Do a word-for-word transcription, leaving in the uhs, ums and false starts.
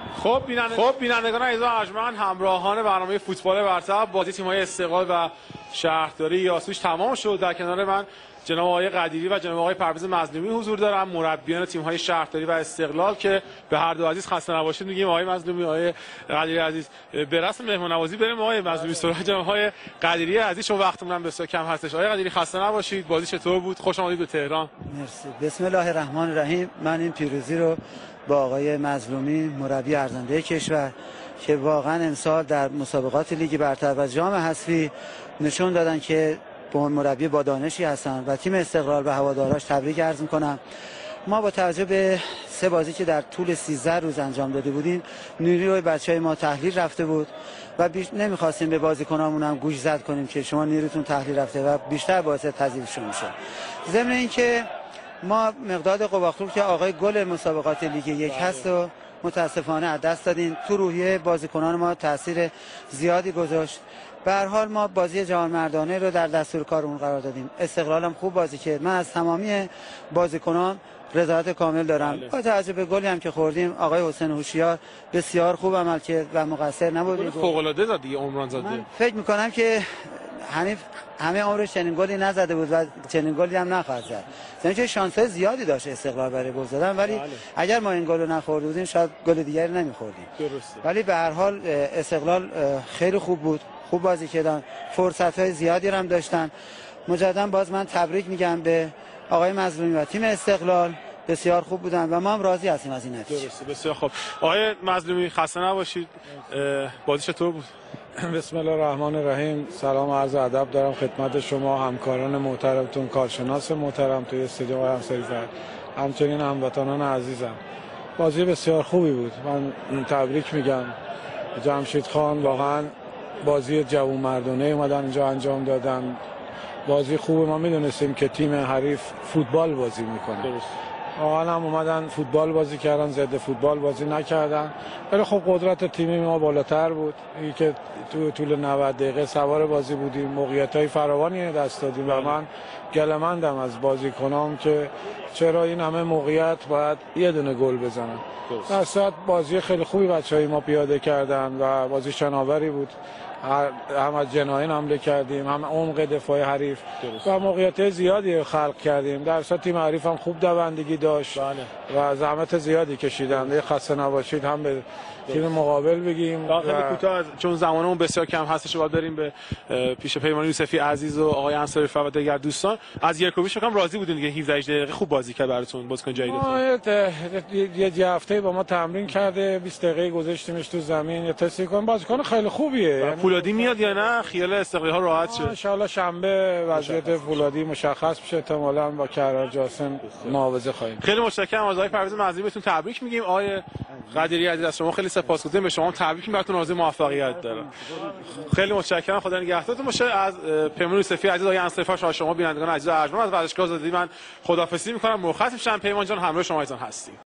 خب بیننده خب بینندگان عزیز و ارجمند، همراهان برنامه فوتبال برتر، بازی تیم‌های استقلال و شهرداری یاسوج تمام شد. در کنار من جناب آقای قدیری و جناب آقای پرویز مظلومی حضور دارم، مربیان تیم‌های شهرداری و استقلال، که به هر دو عزیز خسته نباشید میگیم. آقای مظلومی، آقای قدیری عزیز، به رسم مهمان نوازی بریم. آقای مظلومی سراغ جناب آقای قدیری عزیز، چون وقتمون هم بسیار کم هستش. آقای قدیری خسته نباشید، بازی چطور بود؟ خوش آمدید به تهران. مرسی. بسم الله الرحمن الرحیم. من این پیروزی رو با آقای مظلومی مربی ارزنده کشور که واقعا امسال در مسابقات لیگ برتر و جام حذفی نشون دادن که مربی با دانشی هستن و تیم استقلال و هواداراش تبریک عرض میکنم. ما با توجه به سه بازی که در طول سیزده روز انجام داده بودیم، نیروی بچهای ما تحلیل رفته بود و بیش... نمیخواستیم به بازیکنامون هم گوش زد کنیم که شما نیروتون تحلیل رفته و بیشتر باعث تضعیفشون میشه. ضمن اینکه ما مقداد قباقلو که آقای گل مسابقات لیگ یک هست و متاسفانه از دست دادیم. تو روحیه بازیکنان ما تاثیر زیادی گذاشت. به هر حال ما بازی جوانمردانه رو در دستور کارمون قرار دادیم. استقلال هم خوب بازی کرد. من از تمامی بازیکنان رضایت کامل دارم. با توجه به گلی هم که خوردیم، آقای حسین هوشیار بسیار خوب عمل کرد و مقصر نبود. فوق العاده زد دیگه عمران زاده. من فکر می‌کنم که حنیف همه عمرش چنین گلی نزده بود و چنین گلی هم نخواهد زد. چون که شانس‌های زیادی داشت استقلال برای گل زدن، ولی بله. اگر ما این گل رو نخورده بودیم شاید گل دیگری نمی‌خوردیم. درسته. ولی به هر حال استقلال خیلی خوب بود. خوب بازی کردن. فرصت‌های زیادی هم داشتن. مجددا باز من تبریک میگم به آقای مظلومی و تیم استقلال. بسیار خوب بودن و ما هم راضی هستیم از این نتیجه. درسته، بسیار خوب. آقای مظلومی خسته نباشید. بازی چطور بود؟ بسم الله الرحمن الرحیم. سلام و عرض ادب دارم خدمت شما، همکاران محترمتون، کارشناس محترم توی استودیو آقای همسری فرد، همچنین هموطنان عزیزم. بازی بسیار خوبی بود. من تبریک میگم جمشید خان، واقعا بازی جوانمردانه اومدن اینجا انجام دادن. بازی خوبه. ما میدونستیم که تیم حریف فوتبال بازی میکنه. درست. واقعا هم اومدن فوتبال بازی کردن، ضد فوتبال بازی نکردن. ولی خب قدرت تیمی ما بالاتر بود. این که تو طول نود دقیقه سوار بازی بودیم، موقعیت‌های فراوانی دست دادیم و من گله‌مندم از بازیکنام که چرا این همه موقعیت باید یه دونه گل بزنن. در صورت بازی خیلی خوبی بچهای ما پیاده کردن و بازی شناوری بود. هم از جناین حمله کردیم، هم عمق دفاع حریف و موقعیت زیادی خلق کردیم. در صورت تیم حریف هم خوب دوندگی داشت بله. و زحمت زیادی کشیدن. خسته نباشید هم به تیم مقابل بگیم. خیلی کوتاه چون زمانمون بسیار کم هستش، باید بریم به پیش پیمان یوسفی عزیز و آقای انصاری فرد و دیگر دوستان. از یرکوویچ فکر کنم راضی بودین دیگه. هفده دقیقه خوب بازی کرد براتون، بازیکن جدید. یه هفته با ما تمرین کرده، بیست دقیقه گذاشتیمش تو زمین یه تست کنیم. بازیکن خیلی خوبیه. فولادی میاد یا نه؟ خیال استقلال ها راحت شه. ان شاء الله شنبه وضعیت فولادی مشخص بشه، احتمالاً با کرار جاسم معاوضه خواهیم. خیلی متشکرم از آقای پرویز مظلومی، بهتون تبریک میگیم. آقای قدیری عزیز از شما خیلی سپاسگزاریم. به شما هم تبریک میگم، براتون آرزوی موفقیت دارم. خیلی متشکرم. خدا نگهدارتون باشه. از پیمان یوسفی عزیز، آقای انصاری فرد، از شما بینندگان عزیز و ارجمند از ورزشگاه آزادی من خداحافظی میکنم. مرخص میشم. پیمان جان همراه شما ایزان هستیم.